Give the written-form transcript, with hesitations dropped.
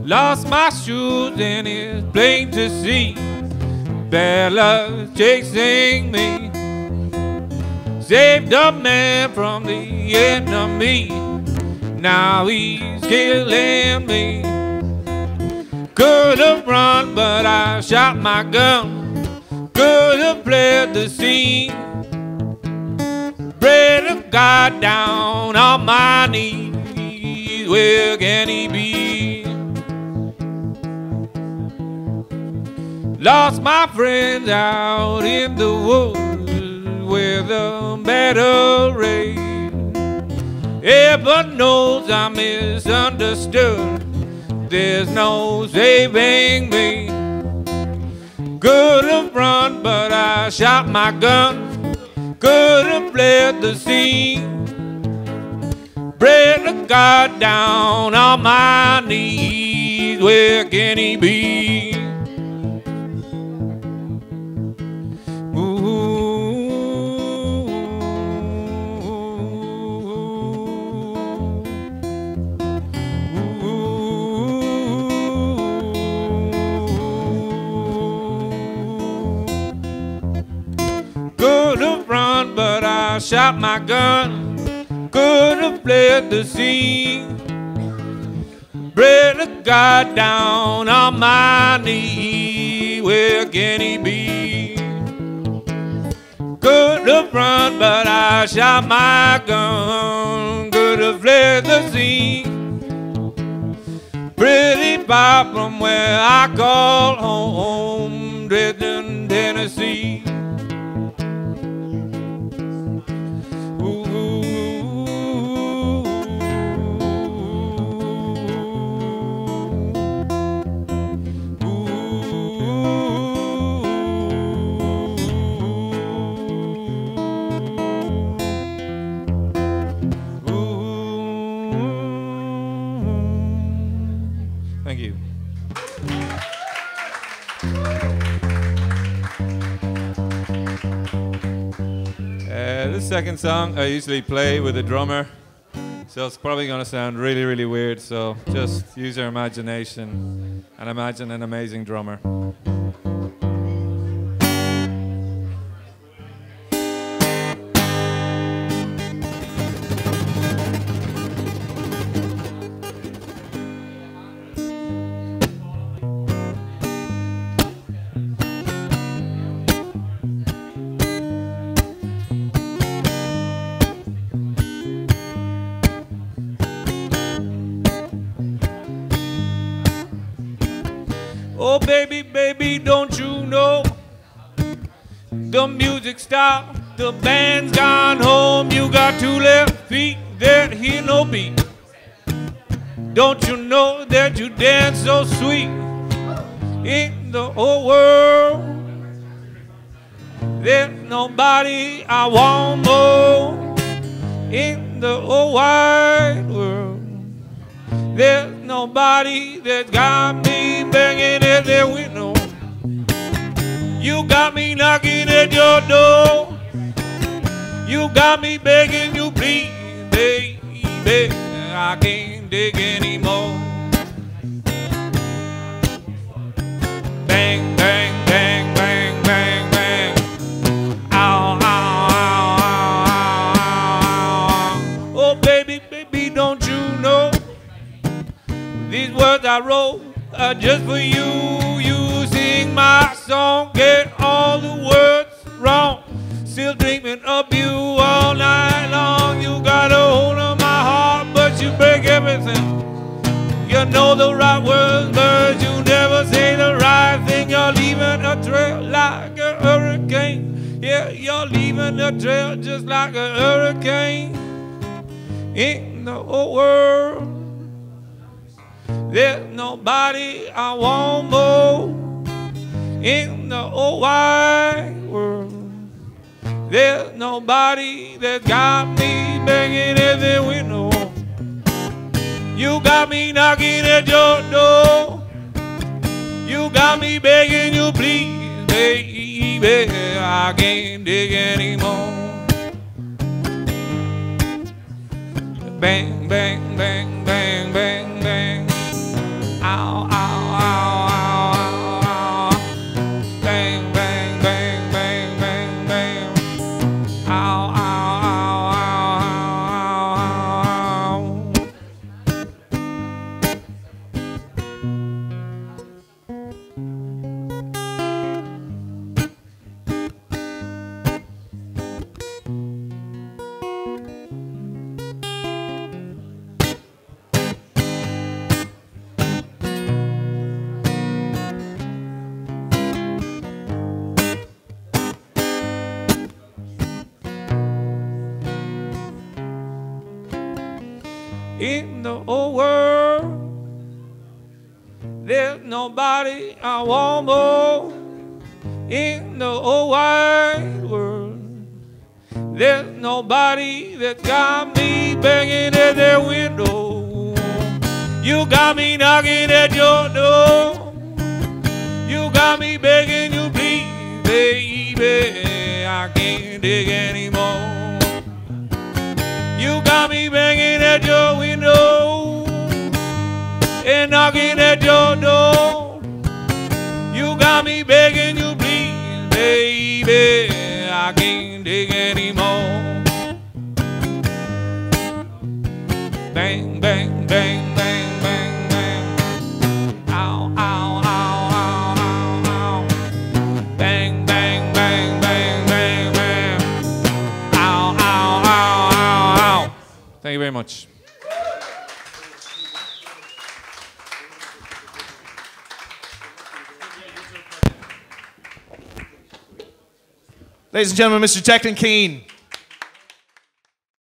Lost my shoes and it's plain to see bad luck chasing me. Saved a man from the enemy, now he's killing me. Could have run but I shot my gun, could have fled the scene. Pray to God down on my knees, where can he be? Lost my friends out in the woods where the battle raged. Heaven knows I'm misunderstood, there's no saving me. Could have run but I shot my gun, could have fled the scene. Pray to God down on my knees, where can he be? Could have run but I shot my gun, could have fled the scene. Pray to God down on my knee, where can he be? Could have run but I shot my gun, could have fled the scene. Pretty far from where I call home, Declan, Tennessee. Thank you. The second song I usually play with a drummer, so it's probably going to sound really, really weird, so just use your imagination and imagine an amazing drummer. Oh baby, baby, don't you know the music stopped, the band's gone home. You got two left feet that hear no beat. Don't you know that you dance so sweet in the whole world? There's nobody I want more in the whole wide world. There's nobody that's got me banging at their window. You got me knocking at your door. You got me begging you please, baby. I can't dig anymore. Bang, bang, bang, bang, bang, bang. Ow, ow, ow, ow, ow. Oh baby, baby, don't you know these words I wrote are just for you. You sing my song, get all the words wrong. Still dreaming of you all night long. You got a hold of my heart, but you break everything. You know the right words, but you never say the right thing. You're leaving a trail like a hurricane. Yeah, you're leaving a trail just like a hurricane. In the whole world, there's nobody I want more in the whole wide world. There's nobody that got me banging at the window. You got me knocking at your door. You got me begging you please, baby. I can't dig anymore. Bang, bang, bang, bang, bang, bang. Ow, In the whole world, there's nobody I want more. In the whole wide world, there's nobody that got me banging at their window. You got me knocking at your door. You got me begging you please, baby. I can't dig anymore. You got me banging at your window and knocking at your door. You got me begging you please, baby. I can't dig anymore. Bang, bang, bang, bang, bang, bang. Ow, ow, ow, ow, ow, ow. Bang, bang, bang, bang, bang, bang. Ow, ow, ow, ow, ow. Thank you very much. Ladies and gentlemen, Mr. Declan Keane.